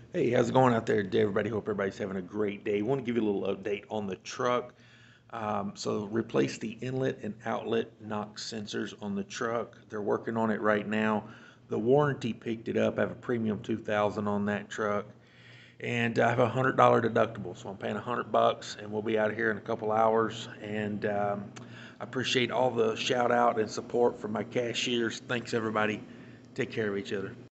Hey, how's it going out there today, everybody? Hope everybody's having a great day. I want to give you a little update on the truck. So replace the inlet and outlet knock sensors on the truck. They're working on it right now. The warranty picked it up. I have a premium 2000 on that truck, and I have a $100 deductible, so I'm paying $100, and we'll be out of here in a couple hours. And I appreciate all the shout out and support from my cashiers. Thanks, everybody. Take care of each other.